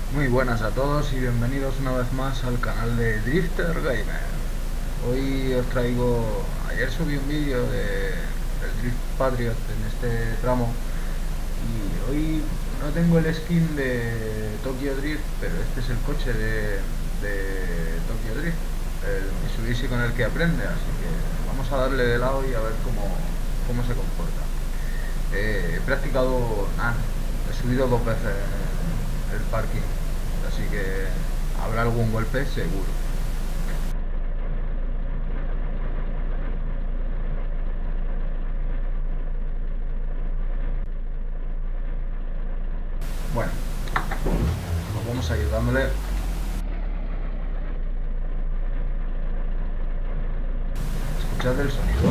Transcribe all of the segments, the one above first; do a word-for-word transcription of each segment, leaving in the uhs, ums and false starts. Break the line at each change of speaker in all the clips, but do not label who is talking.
Muy buenas a todos y bienvenidos una vez más al canal de Drifter Gamer. Hoy os traigo... Ayer subí un vídeo de, del Drift Patriot en este tramo y hoy no tengo el skin de Tokyo Drift, pero este es el coche de, de Tokyo Drift, el Mitsubishi con el que aprende, así que vamos a darle de lado y a ver cómo, cómo se comporta. Eh, he practicado... Ah, he subido dos veces el parking, así que habrá algún golpe seguro. Bueno, pues vamos a ir dándole. Escuchad el sonido.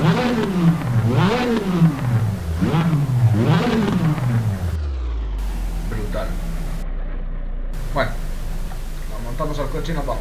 Brutal. Bueno, nos montamos al coche y nos vamos.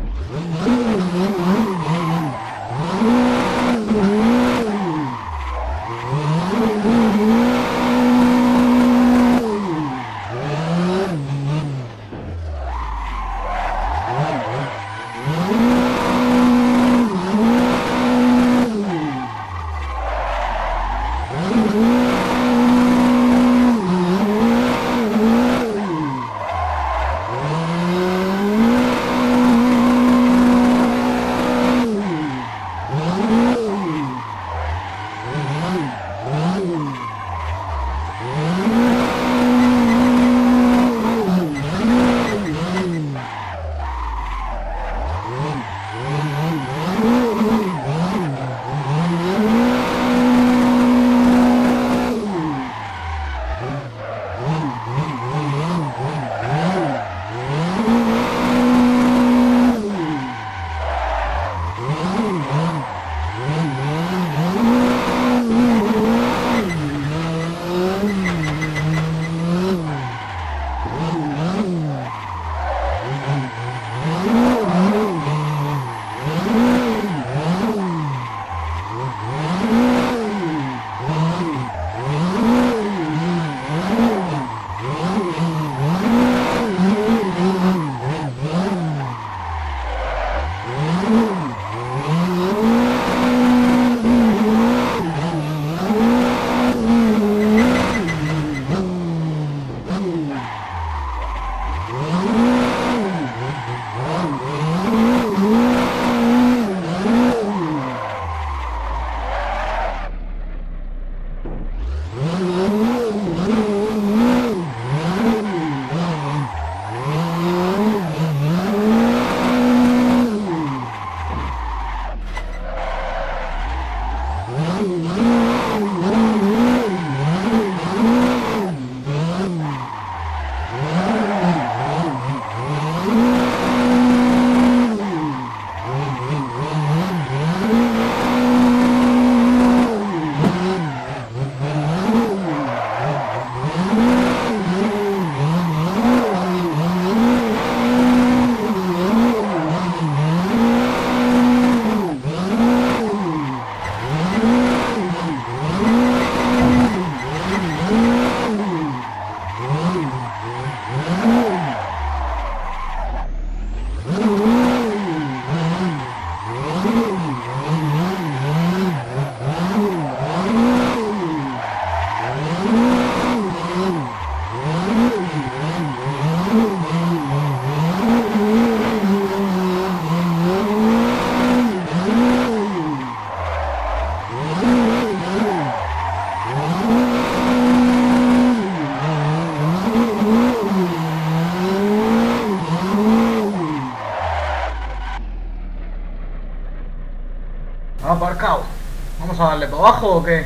Aparcado. ¿Vamos a darle para abajo o qué?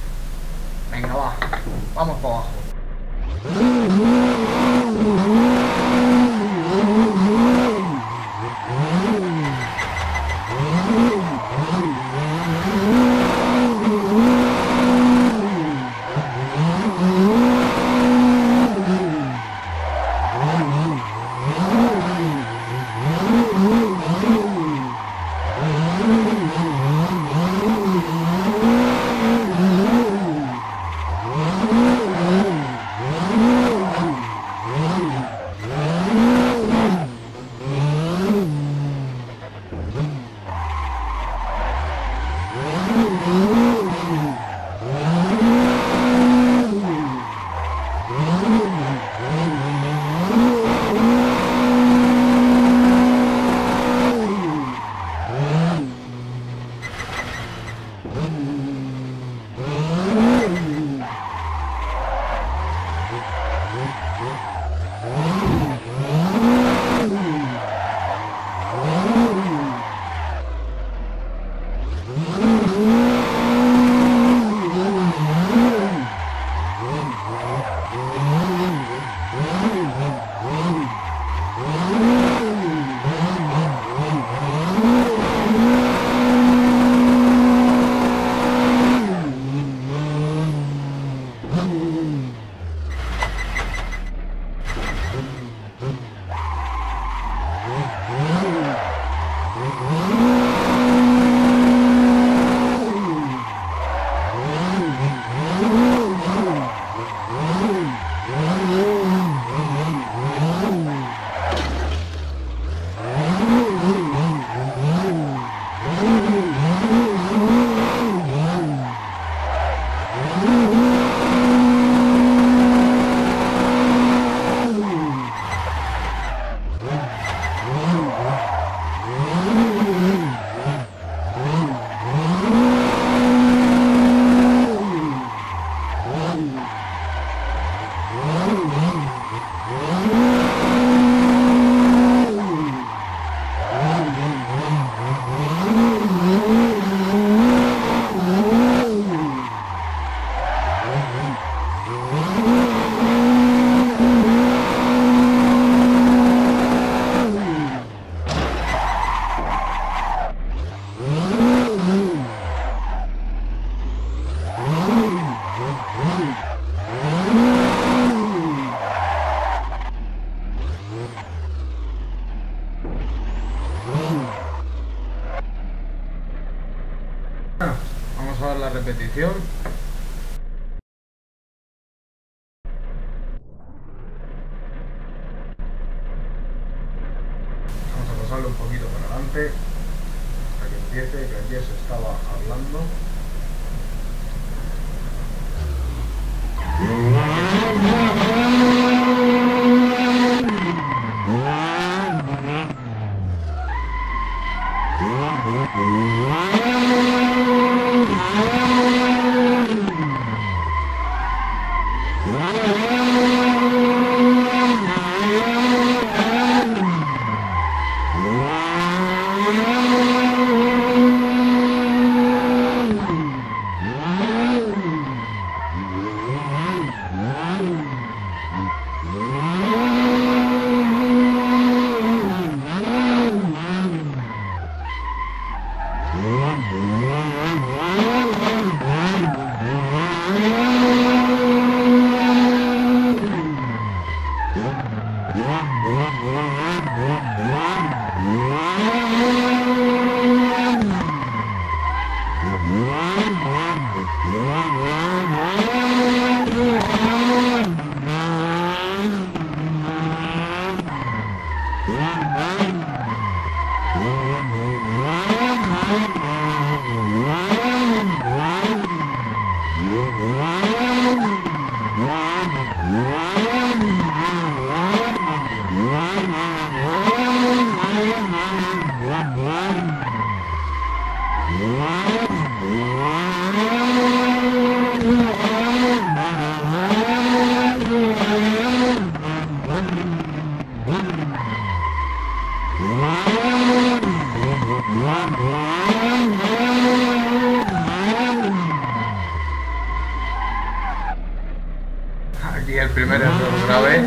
Venga, va. Vamos para abajo.
Yeah.
a dar la repetición. Vamos a pasarlo un poquito para adelante hasta que empiece, que ayer se estaba hablando. Aquí el primer error grave.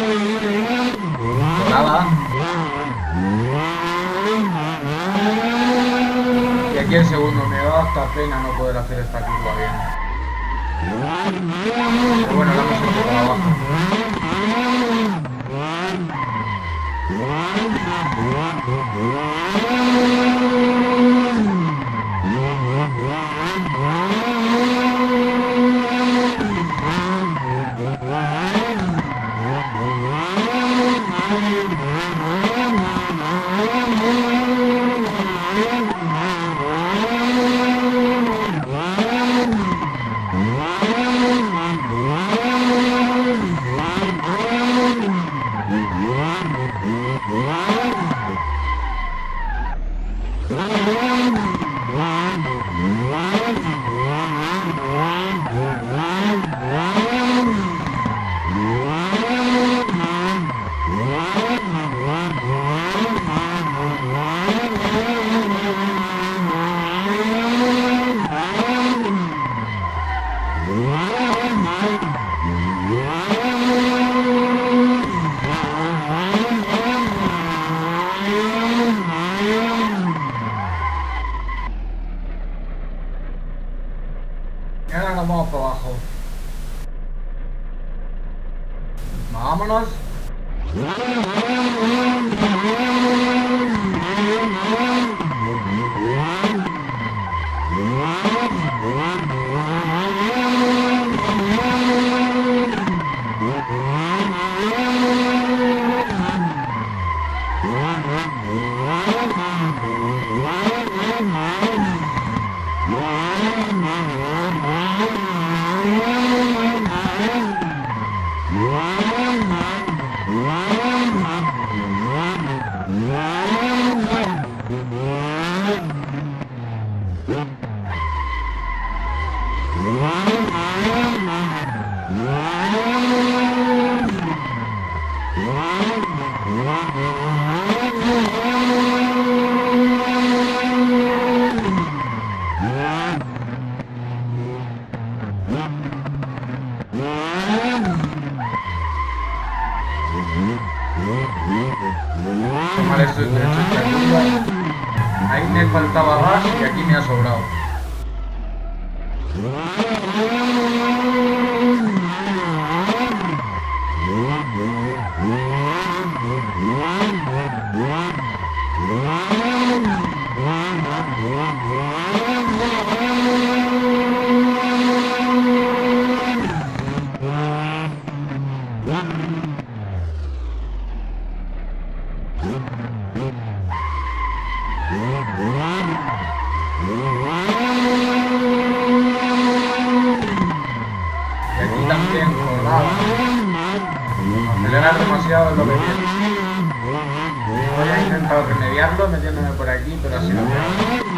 Nada. Y aquí el segundo, me da hasta pena no poder hacer esta curva bien. Pero bueno, la hemos hecho para abajo. Y ahora nos vamos para abajo. Vámonos. Tomar esto es derecho esta curva. Ahí me faltaba gas y aquí me ha sobrado. demasiado lo que viene. Voy a intentar remediarlo metiéndome por aquí, pero así lo veo.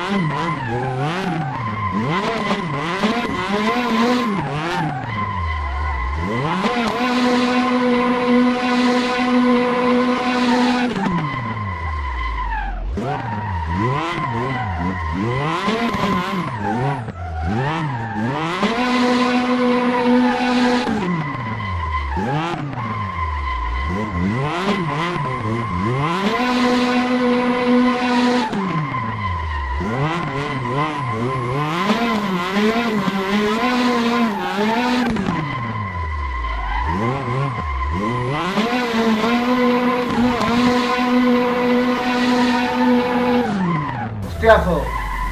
¡Hostiazo!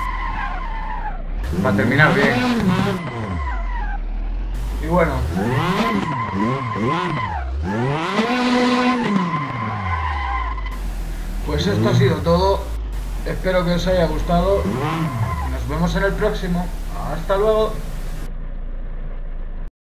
Para terminar bien. Y bueno, pues esto ha sido todo. Espero que os haya gustado. Nos vemos en el próximo. Hasta luego.